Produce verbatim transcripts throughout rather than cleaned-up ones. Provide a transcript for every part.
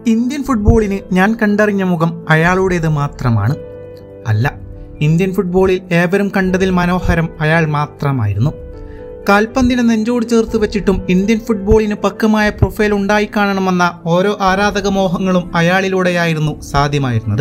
Indian ഫുട്ബോളിന് ഞാൻ കണ്ടറിഞ്ഞ മുഖം അയാളുടേത് മാത്രമാണ്. അല്ല, ഇന്ത്യൻ ഫുട്ബോളിൽ ഏവരും കണ്ടതിൽ മനോഹരം അയാൾ മാത്രമായിരുന്നു. കാൽപന്തിനെ നെഞ്ചോട് ചേർത്ത് വെച്ചിട്ടും ഇന്ത്യൻ ഫുട്ബോളിന് പക്വമായ പ്രൊഫൈൽ ഉണ്ടായി കാണണമെന്ന ഓരോ ആരാധക മോഹങ്ങളും അയാളിലൂടെയായിരുന്നു സാധ്യമായിരുന്നത്.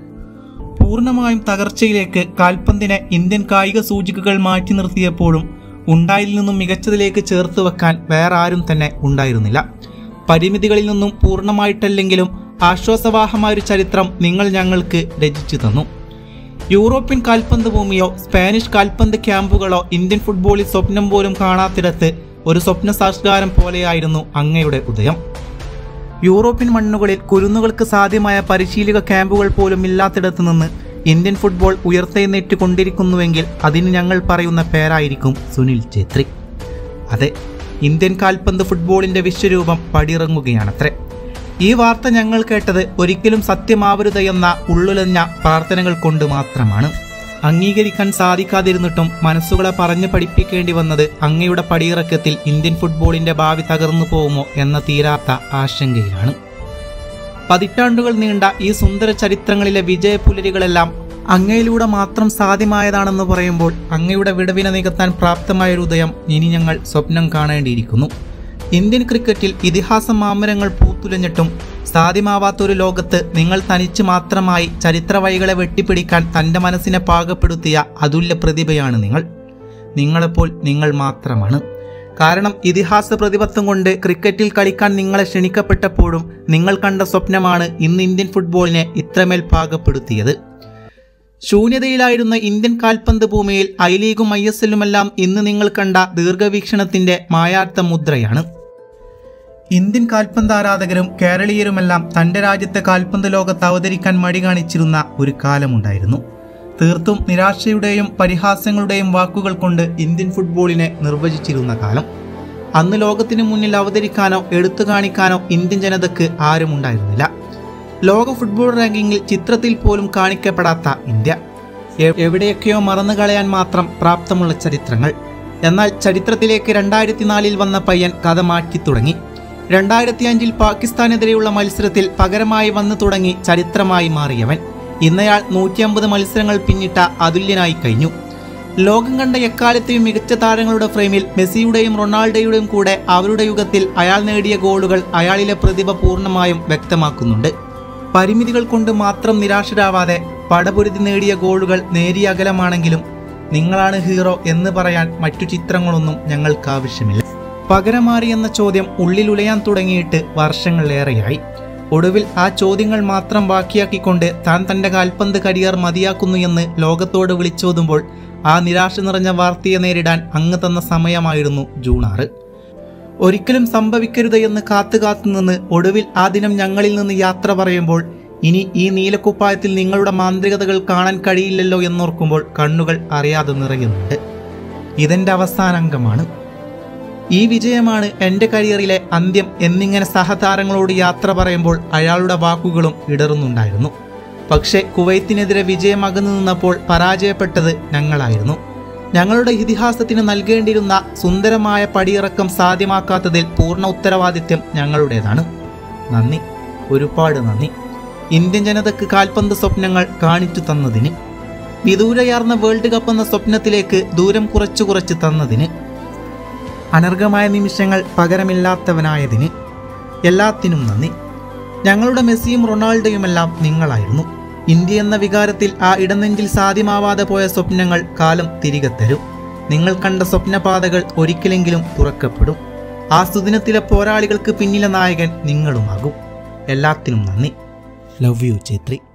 പൂർണ്ണമായും തകർച്ചയിലേക്ക് കാൽപന്തിനെ ഇന്ത്യൻ കായിക സൂചികകൾ മാറ്റി നിർത്തിയപ്പോഴും ഉണ്ടായിൽ നിന്നും മികച്ചതിലേക്ക് ചേർത്ത് വെക്കാൻ വേറെ ആരും തന്നെ ഉണ്ടായിരുന്നില്ല. പരിമിതികളിൽ നിന്നും പൂർണ്ണമായിട്ടല്ലെങ്കിലും ആശ്വാസവാഹമായൊരു ചരിത്രം നിങ്ങൾ ഞങ്ങൾക്ക് രചിച്ചു തന്നു. യൂറോപ്യൻ കാൽപന്ത് ഭൂമിയോ സ്പാനിഷ് കാൽപന്ത് ക്യാമ്പുകളോ ഇന്ത്യൻ ഫുട്ബോളിൽ സ്വപ്നം പോലും കാണാത്തിടത്ത് ഒരു സ്വപ്ന സാക്ഷാത്കാരം പോലെയായിരുന്നു അങ്ങയുടെ ഉദയം. യൂറോപ്യൻ മണ്ണുകളിൽ കുരുന്നുകൾക്ക് സാധ്യമായ പരിശീലക ക്യാമ്പുകൾ പോലും ഇല്ലാത്തിടത്ത് നിന്ന് ഇന്ത്യൻ ഫുട്ബോൾ ഉയർത്തെഴുന്നേറ്റ് കൊണ്ടിരിക്കുന്നുവെങ്കിൽ അതിന് ഞങ്ങൾ പറയുന്ന പേരായിരിക്കും സുനിൽ ഛേത്രി. അതെ, ഇന്ത്യൻ കാൽപന്ത് ഫുട്ബോളിന്റെ വിശ്വരൂപം പടിയിറങ്ങുകയാണത്രേ. ഈ വാർത്ത ഞങ്ങൾ കേട്ടത് ഒരിക്കലും സത്യമാവരുതെന്ന ഉള്ളുലഞ്ഞ പ്രാർത്ഥനകൾ കൊണ്ട് മാത്രമാണ്. അംഗീകരിക്കാൻ സാധിക്കാതിരുന്നിട്ടും മനസ്സുകളെ പറഞ്ഞു പഠിപ്പിക്കേണ്ടി വന്നത് അങ്ങയുടെ പടിയിറക്കത്തിൽ ഇന്ത്യൻ ഫുട്ബോളിന്റെ ഭാവി തകർന്നു പോകുമോ എന്ന തീരാത്ത ആശങ്കയിലാണ്. പതിറ്റാണ്ടുകൾ നീണ്ട ഈ സുന്ദര ചരിത്രങ്ങളിലെ വിജയപുലരികളെല്ലാം അങ്ങയിലൂടെ മാത്രം സാധ്യമായതാണെന്ന് പറയുമ്പോൾ അങ്ങയുടെ വിടവിനെ നികത്താൻ പ്രാപ്തമായൊരു ഉദയം ഇനി ഞങ്ങൾ സ്വപ്നം കാണേണ്ടിയിരിക്കുന്നു. ഇന്ത്യൻ ക്രിക്കറ്റിൽ ഇതിഹാസ മാമരങ്ങൾ പൂത്തുലഞ്ഞിട്ടും സാധ്യമാവാത്തൊരു ലോകത്ത് നിങ്ങൾ തനിച്ച് മാത്രമായി ചരിത്ര വഴികളെ വെട്ടിപ്പിടിക്കാൻ തൻ്റെ മനസ്സിനെ പാകപ്പെടുത്തിയ അതുല്യ പ്രതിഭയാണ് നിങ്ങൾ. നിങ്ങളെപ്പോൾ നിങ്ങൾ മാത്രമാണ്. കാരണം ഇതിഹാസ പ്രതിപത്വം കൊണ്ട് ക്രിക്കറ്റിൽ കളിക്കാൻ നിങ്ങളെ ക്ഷണിക്കപ്പെട്ടപ്പോഴും നിങ്ങൾ കണ്ട സ്വപ്നമാണ് ഇന്ന് ഇന്ത്യൻ ഫുട്ബോളിനെ ഇത്രമേൽ പാകപ്പെടുത്തിയത്. ശൂന്യതയിലായിരുന്ന ഇന്ത്യൻ കാൽപന്ത് ഭൂമിയിൽ ഐ ലീഗും ഐ എസ് എല്ലുമെല്ലാം ഇന്ന് നിങ്ങൾ കണ്ട ദീർഘവീക്ഷണത്തിന്റെ മായാർത്ഥ മുദ്രയാണ്. ഇന്ത്യൻ കാൽപന്ത് ആരാധകരും കേരളീയരുമെല്ലാം തൻ്റെ രാജ്യത്തെ കാൽപന്ത് ലോകത്ത് അവതരിക്കാൻ മടി കാണിച്ചിരുന്ന ഒരു കാലമുണ്ടായിരുന്നു. തീർത്തും നിരാശയുടെയും പരിഹാസങ്ങളുടെയും വാക്കുകൾ കൊണ്ട് ഇന്ത്യൻ ഫുട്ബോളിനെ നിർവചിച്ചിരുന്ന കാലം. അന്ന് ലോകത്തിനു മുന്നിൽ അവതരിക്കാനോ എടുത്തു കാണിക്കാനോ ഇന്ത്യൻ ജനതയ്ക്ക് ആരുമുണ്ടായിരുന്നില്ല. ലോക ഫുട്ബോൾ റാങ്കിങ്ങിൽ ചിത്രത്തിൽ പോലും കാണിക്കപ്പെടാത്ത ഇന്ത്യ, എവിടെയൊക്കെയോ മറന്നു കളയാൻ മാത്രം പ്രാപ്തമുള്ള ചരിത്രങ്ങൾ. എന്നാൽ ചരിത്രത്തിലേക്ക് രണ്ടായിരത്തി നാലിൽ വന്ന പയ്യൻ കഥ മാറ്റി തുടങ്ങി. രണ്ടായിരത്തി അഞ്ചിൽ പാകിസ്ഥാനെതിരെയുള്ള മത്സരത്തിൽ പകരമായി വന്നു തുടങ്ങി ചരിത്രമായി മാറിയവൻ ഇന്നയാൾ നൂറ്റി അമ്പത് മത്സരങ്ങൾ പിന്നിട്ട അതുല്യനായി കഴിഞ്ഞു. ലോകം കണ്ട എക്കാലത്തെയും മികച്ച താരങ്ങളുടെ ഫ്രെയിമിൽ മെസ്സിയുടെയും റൊണാൾഡോയുടെയും കൂടെ അവരുടെ യുഗത്തിൽ അയാൾ നേടിയ ഗോളുകൾ അയാളിലെ പ്രതിഭ പൂർണ്ണമായും വ്യക്തമാക്കുന്നുണ്ട്. പരിമിതികൾ കൊണ്ട് മാത്രം നിരാശരാവാതെ പടപൊരുതി നേടിയ ഗോളുകൾ നേരിയ അകലമാണെങ്കിലും നിങ്ങളാണ് ഹീറോ എന്ന് പറയാൻ മറ്റു ചിത്രങ്ങളൊന്നും ഞങ്ങൾക്ക് ആവശ്യമില്ല. പകരമാറി എന്ന ചോദ്യം ഉള്ളിലുലയാൻ തുടങ്ങിയിട്ട് വർഷങ്ങളേറെയായി. ഒടുവിൽ ആ ചോദ്യങ്ങൾ മാത്രം ബാക്കിയാക്കിക്കൊണ്ട് താൻ തൻ്റെ കാൽപന്ത് കരിയർ മതിയാക്കുന്നു എന്ന് ലോകത്തോട് വിളിച്ചോതുമ്പോൾ ആ നിരാശ നിറഞ്ഞ വാർത്തയെ നേരിടാൻ അങ്ങ് തന്ന സമയമായിരുന്നു ജൂൺ ആറ്. ഒരിക്കലും സംഭവിക്കരുത് എന്ന് കാത്തു കാത്തു നിന്ന് ഒടുവിൽ ആ ദിനം ഞങ്ങളിൽ നിന്ന് യാത്ര പറയുമ്പോൾ ഇനി ഈ നീലക്കുപ്പായത്തിൽ നിങ്ങളുടെ മാന്ത്രികതകൾ കാണാൻ കഴിയില്ലല്ലോ എന്നോർക്കുമ്പോൾ കണ്ണുകൾ അറിയാതെ നിറയുന്നുണ്ട്. ഇതെൻ്റെ അവസാന അംഗമാണ്. ഈ വിജയമാണ് എൻ്റെ കരിയറിലെ അന്ത്യം എന്നിങ്ങനെ സഹതാരങ്ങളോട് യാത്ര പറയുമ്പോൾ അയാളുടെ വാക്കുകളും ഇടറുന്നുണ്ടായിരുന്നു. പക്ഷേ കുവൈത്തിനെതിരെ വിജയം അകന്നു നിന്നപ്പോൾ പരാജയപ്പെട്ടത് ഞങ്ങളായിരുന്നു. ഞങ്ങളുടെ ഇതിഹാസത്തിന് നൽകേണ്ടിയിരുന്ന സുന്ദരമായ പടിയിറക്കം സാധ്യമാക്കാത്തതിൽ പൂർണ്ണ ഉത്തരവാദിത്യം ഞങ്ങളുടേതാണ്. നന്ദി, ഒരുപാട് നന്ദി. ഇന്ത്യൻ ജനതയ്ക്ക് കാൽപന്ത് സ്വപ്നങ്ങൾ കാണിച്ചു തന്നതിന്, വിദൂരയാർന്ന വേൾഡ് കപ്പ് എന്ന സ്വപ്നത്തിലേക്ക് ദൂരം കുറച്ചു കുറച്ച് തന്നതിന്, അനർഘമായ നിമിഷങ്ങൾ പകരമില്ലാത്തവനായതിന്, എല്ലാത്തിനും നന്ദി. ഞങ്ങളുടെ മെസ്സിയും റൊണാൾഡോയുമെല്ലാം നിങ്ങളായിരുന്നു. ഇന്ത്യ എന്ന വികാരത്തിൽ ആ ഇടനെഞ്ചിൽ സാധ്യമാവാതെ പോയ സ്വപ്നങ്ങൾ കാലം തിരികെ തരും. നിങ്ങൾ കണ്ട സ്വപ്നപാതകൾ ഒരിക്കലെങ്കിലും തുറക്കപ്പെടും. ആ സുദിനത്തിലെ പോരാളികൾക്ക് പിന്നിലെ നായകൻ നിങ്ങളുമാകും. എല്ലാത്തിനും നന്ദി. Love you Chhetri.